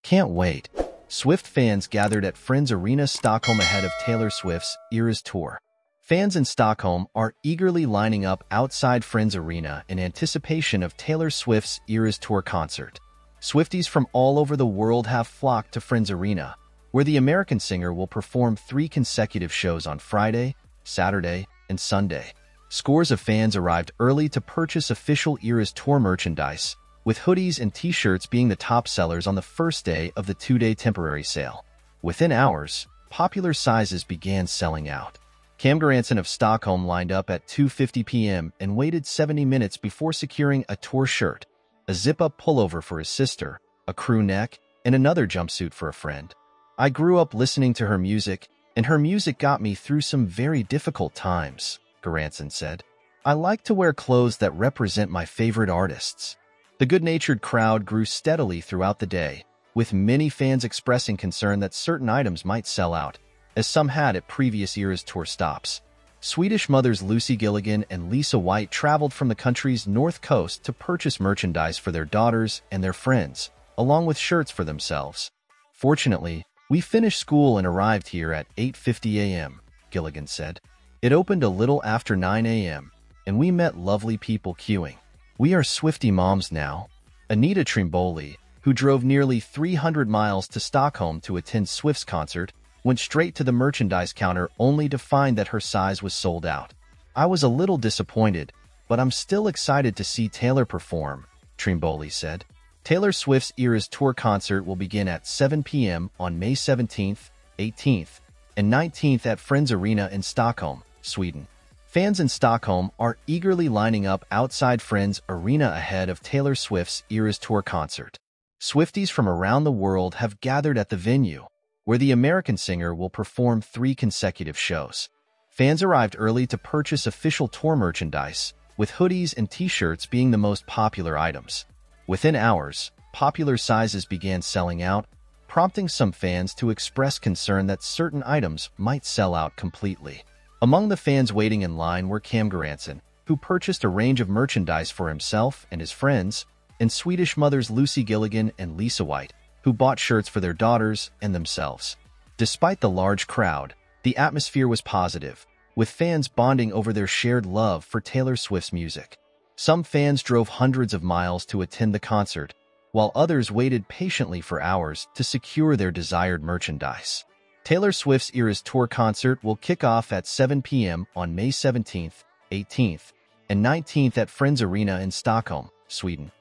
Can't wait. Swift fans gathered at Friends Arena Stockholm ahead of Taylor Swift's Eras Tour. Fans in Stockholm are eagerly lining up outside Friends Arena in anticipation of Taylor Swift's Eras Tour concert. Swifties from all over the world have flocked to Friends Arena, where the American singer will perform 3 consecutive shows on Friday, Saturday, and Sunday. Scores of fans arrived early to purchase official Eras Tour merchandise, with hoodies and t-shirts being the top sellers on the first day of the 2-day temporary sale. Within hours, popular sizes began selling out. Cam Garanson of Stockholm lined up at 2:50 p.m. and waited 70 minutes before securing a tour shirt, a zip-up pullover for his sister, a crew neck, and another jumpsuit for a friend. "I grew up listening to her music, and her music got me through some very difficult times," Garanson said. "I like to wear clothes that represent my favorite artists." The good-natured crowd grew steadily throughout the day, with many fans expressing concern that certain items might sell out, as some had at previous Eras Tour stops. Swedish mothers Lucy Gilligan and Lisa White traveled from the country's north coast to purchase merchandise for their daughters and their friends, along with shirts for themselves. "Fortunately, we finished school and arrived here at 8:50 a.m., Gilligan said. "It opened a little after 9 a.m., and we met lovely people queuing. We are Swiftie moms now." Anita Trimboli, who drove nearly 300 miles to Stockholm to attend Swift's concert, went straight to the merchandise counter only to find that her size was sold out. "I was a little disappointed, but I'm still excited to see Taylor perform," Trimboli said. Taylor Swift's Eras Tour concert will begin at 7 p.m. on May 17th, 18th, and 19th at Friends Arena in Stockholm, Sweden. Fans in Stockholm are eagerly lining up outside Friends Arena ahead of Taylor Swift's Eras Tour concert. Swifties from around the world have gathered at the venue, where the American singer will perform 3 consecutive shows. Fans arrived early to purchase official tour merchandise, with hoodies and t-shirts being the most popular items. Within hours, popular sizes began selling out, prompting some fans to express concern that certain items might sell out completely. Among the fans waiting in line were Cam Garanson, who purchased a range of merchandise for himself and his friends, and Swedish mothers Lucy Gilligan and Lisa White, who bought shirts for their daughters and themselves. Despite the large crowd, the atmosphere was positive, with fans bonding over their shared love for Taylor Swift's music. Some fans drove hundreds of miles to attend the concert, while others waited patiently for hours to secure their desired merchandise. Taylor Swift's Eras Tour concert will kick off at 7 p.m. on May 17th, 18th, and 19th at Friends Arena in Stockholm, Sweden.